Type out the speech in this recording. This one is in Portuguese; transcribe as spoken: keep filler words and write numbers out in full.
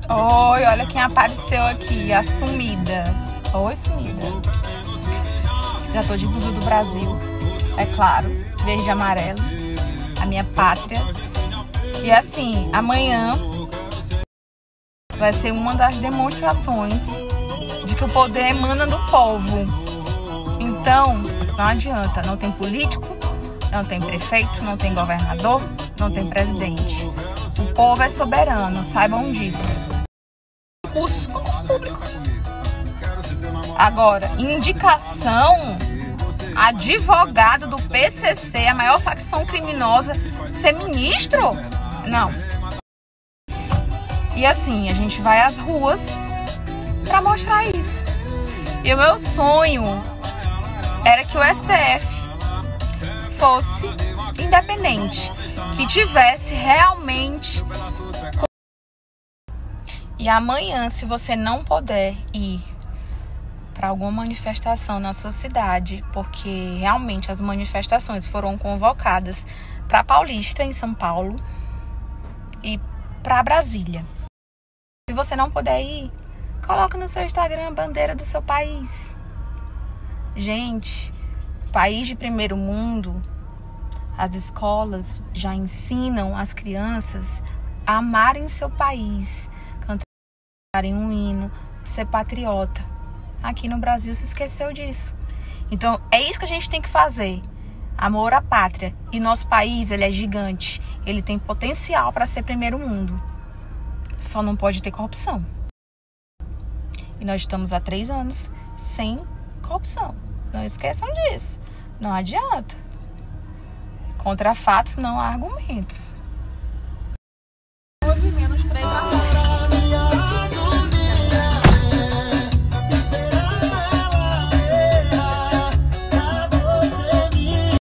Oi, olha quem apareceu aqui, a sumida. Oi, sumida. Já tô de blusa do Brasil, é claro, verde e amarelo, a minha pátria. E assim, amanhã vai ser uma das demonstrações de que o poder emana do povo. Então, não adianta, não tem político, não tem prefeito, não tem governador, não tem presidente. O povo é soberano, saibam disso. Concurso, concurso público. Agora, indicação, advogado do P C C, a maior facção criminosa, ser ministro? Não. E assim, a gente vai às ruas para mostrar isso. E o meu sonho era que o S T F fosse independente, que tivesse realmente. E amanhã, se você não puder ir para alguma manifestação na sua cidade, porque realmente as manifestações foram convocadas para Paulista, em São Paulo, e para Brasília. Se você não puder ir, coloca no seu Instagram a bandeira do seu país. Gente, país de primeiro mundo, as escolas já ensinam as crianças a amarem seu país, cantarem um hino, ser patriota. Aqui no Brasil se esqueceu disso. Então, é isso que a gente tem que fazer. Amor à pátria. E nosso país, ele é gigante. Ele tem potencial para ser primeiro mundo. Só não pode ter corrupção. E nós estamos há três anos sem corrupção. Não esqueçam disso. Não adianta. Contra fatos não há argumentos.